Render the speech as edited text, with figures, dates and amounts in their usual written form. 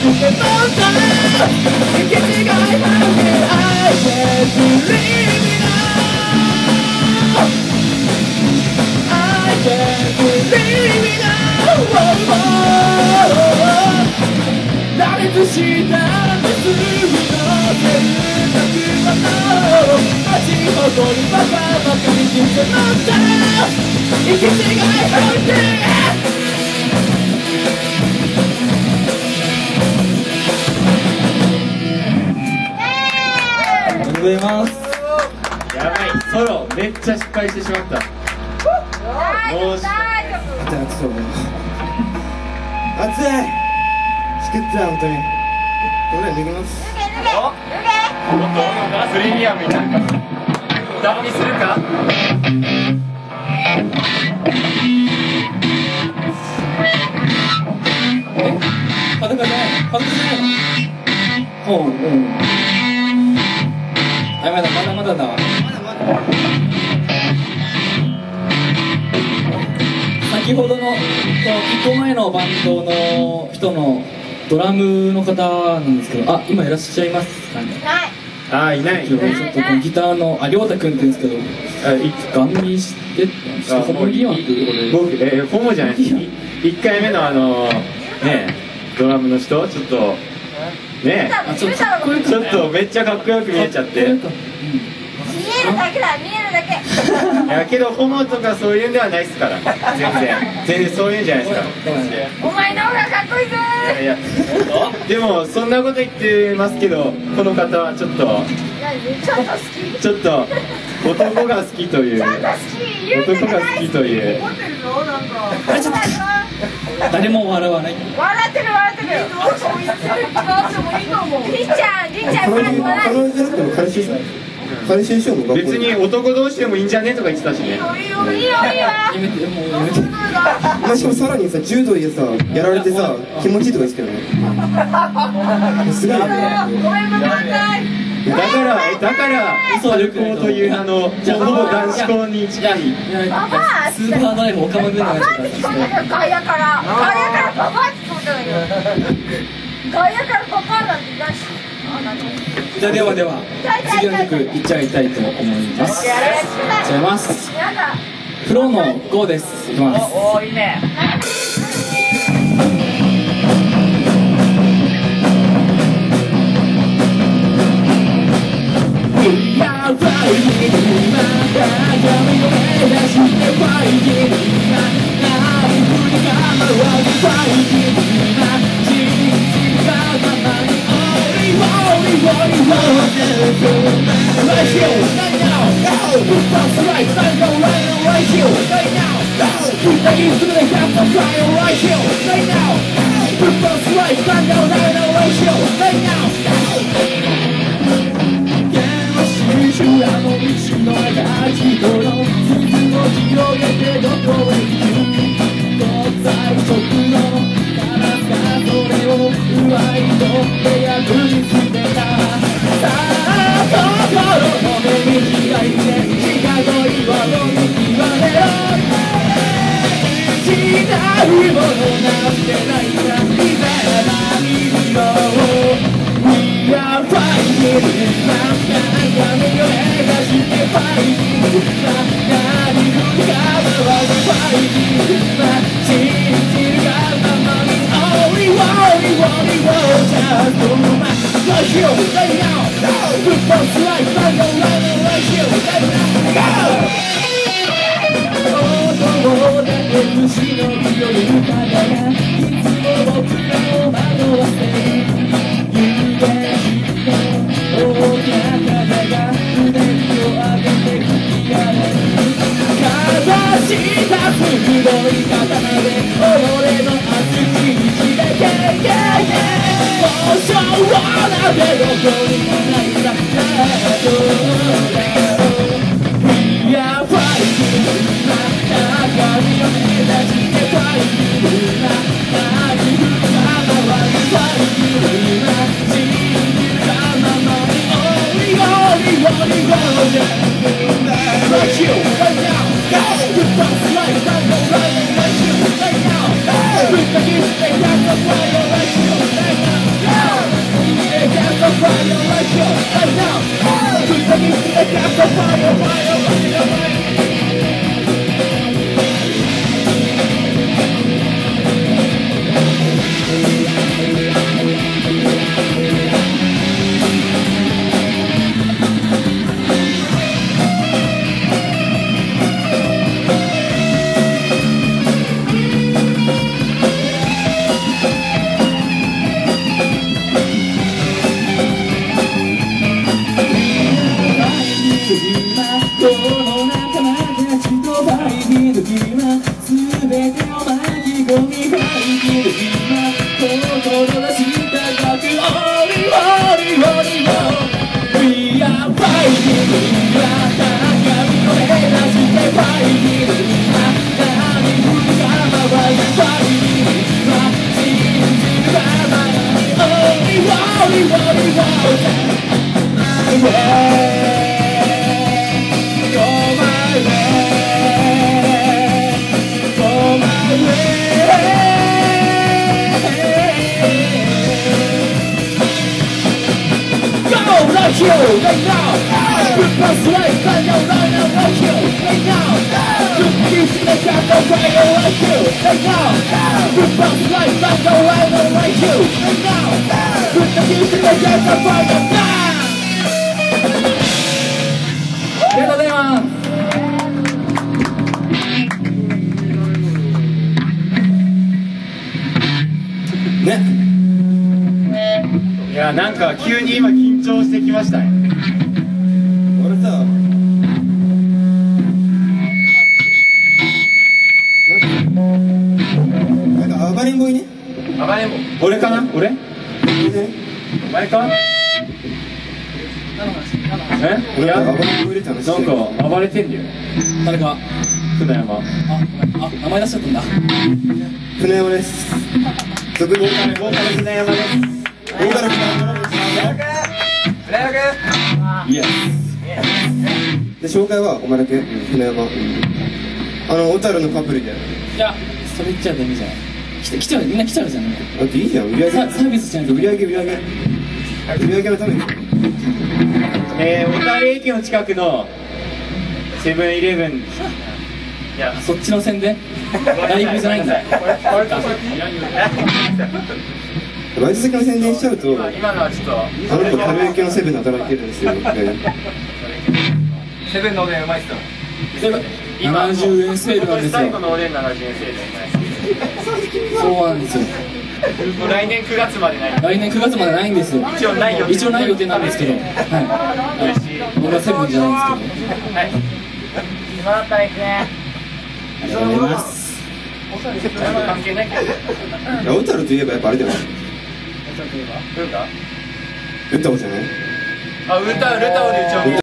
てもさ行き違いなんて I can't believe it now I can't believe it now 羅列した無数の選択の街ほどにバカバカにしてもさ行き違いなんてありがとうございます。 やばい、ソロめっちゃ失敗してしまった。もうし暑い。しくった本当に。これ脱ぎます。 もっとプレミアムになるか。脱皮するか。 裸じゃないの？おうおう。あ、まだだわ。先ほどの1個前のバンドの人のドラムの方なんですけど、あ、今いらっしゃいますかね。 あ、いない。 ちょっとギターのりょうたくんって言うんですけど、ガン見してホモ疑惑。 僕ホモじゃない。1回目のねドラムの人ちょっとねちょっとかっこよくちょっとめっちゃかっこよく見えちゃって。 見えるだけだ、見えるだけ。 いやけどホモとかそういうんではないですから。全然そういうんじゃないですか。 お前の方がかっこいいぞいやでもそんなこと言ってますけど、この方はちょっとちょっと好き。 ちょっと男が好きというちょっと好き。言うて男が好きという。 怒ってるぞ、なんか。 誰も笑わない。 笑ってる。そう言ってる気がしてもいいと思う。りっちゃん、 彼女じゃなくても彼氏でしょ。彼氏でしょ。 別に男同士でもいいんじゃねとか言ってたしね。 いいよ。 やめて、もうやめて。 まあしかもさらにさ、柔道でさ、やられてさ、気持ちいいとか言ってたよね。すごいよね。 ごめんなさい。 だから春高という名のほぼ男子校に近い。 スーパードライブ岡間軍団がちょっと外野からパパって聞こえたんだけど。外野からパパなんていないし。 じゃあでは次の曲いっちゃいたいと思います。いっちゃいます。プロの5です。いきます。 おー、いいね。 やばい今だ鏡を目指してファイティング今何振りかまわずファイティング今信じたままにRight here, right now, that's right, right now, right here, right now. That is the half of fire right here, right now. That's right, right now, right here, right now. 修羅の道の間人の傷を広げてどこへ行く国際色のガラスがそれを奪い取って破り捨てたさあ心の目に開いて地下の岩の見極めろしないものなんてないんだいざなみろ We are fighting 闇を目指してファイティング何振りかわずファイティング信じるがままに Only just do my right here, right now Put those lights right here, right now Go! 音だけ虫の日より歌がいつも僕らを惑わせる有言大きな風がうねりを上げて吹き荒れるかざした鋭い刀で己の熱き道で交渉はなぜどこにもないんだ We are fighting 中身を目指してファイティングな何振りか Right now, Goodbye, life, I know right now, like you, right now. Goodbye, like I know right now, like you, right now. Goodbye, life, I know right now, like you, right now. Goodbye, like I know right now, now. ありがとうございます。ね。 いや、なんか急に今緊張してきましたね。 俺さ、なんか暴れん坊いね。 暴れん坊。俺かな？俺？お前か？え？いや、 暴れん坊いるって話してる。 なんか暴れてんだよ。 誰か。 船山。 あ、名前出しちゃったんだ。 船山です。俗にボーカル船山です。ボーカル船山です。 イエス。 で、紹介はお前だけ船山。小樽のカップルで。 いや、それ言っちゃダメじゃん。来ちゃう、みんな来ちゃうじゃんね。 だっていいじゃん、売り上げ。 サービスじゃん。 売り上げのために。 小樽駅の近くのセブンイレブン。いや、 そっちの宣伝ライブじゃないんだ。 バイト先の宣伝しちゃうと、 今のはちょっと。 あの子、樽焼きのセブンで働いてるんですよ。 セブンのおでんうまいっすよ。 70円セールなんですよ。 最後のおでん70円セールそうなんですよ。 もう来年9月までない。 来年9月までないんですよ。 一応ない予定なんですけど。はい。僕はセブンじゃないんですけど。 はい。 もらったらいくね。 ありがとうございます。 関係ないけど。 小樽といえばやっぱあれだよ。 ウータ？ ウッタオじゃない？ あ、ウータオで一応。